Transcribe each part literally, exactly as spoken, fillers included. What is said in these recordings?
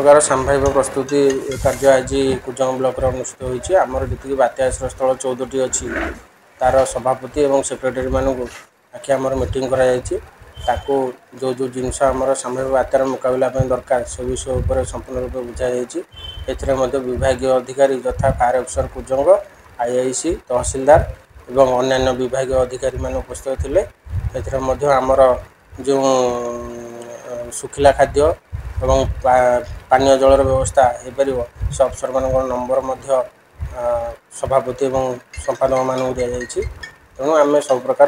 प्रकार सांभाविक प्रस्तुति कार्य आज कुजंग ब्लॉक अनुष्ठित होती आमर जी बात्या आश्रय स्थल चौदह टी अच्छी तार सभापति और सेक्रेटरी मानू आखि आम मीटिंग कराई जो जो जिनस आम सांभाविक बात्यार मुकाबला दरकार से विषय पर संपूर्ण रूप बुझाई विभाग अधिकारी यथा फायर अफिसर कुजंग आईआईसी तहसिलदार एवं अन्य विभाग अधिकारी मान उपस्थित थे आमर जो सुखिला खाद्य एवं पानीय जलर व्यवस्था हो पार से अफसर मान नंबर सभापति और संपादक मान दि जाइए तेणु आम सब प्रकार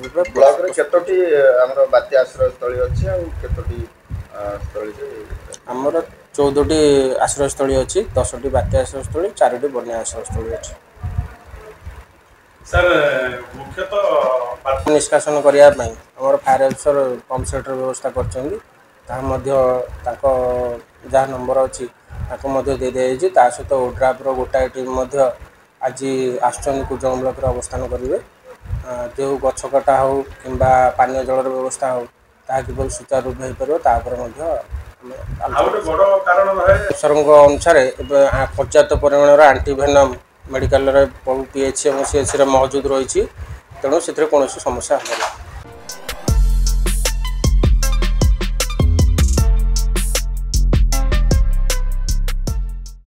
बात्या आश्रय स्थली अच्छी आमर चौदह टी आश्रय स्थली अच्छी दस टी बात्या आश्रय स्थली चार टी बन्या आश्रय स्थली अच्छी सर मुख्यतः निष्कासन करने आम फायर अफिसर पंप सेटर व्यवस्था कर जहाँ नंबर अच्छी दे दी ता सहित ओड्राफ्र गोटाए टीम आज आसुच्च कुजंग ब्लॉक अवस्थान करेंगे जो गछ कटा हो कि पानीय जलर व्यवस्था हो ता कि सुचारू रूप हो पार अफसर अनुसार पर्याप्त परिमाण आंटीभेनम मेडिकल पीएचसी और सीएचसी मौजूद रही तेणु से कौन समस्या हो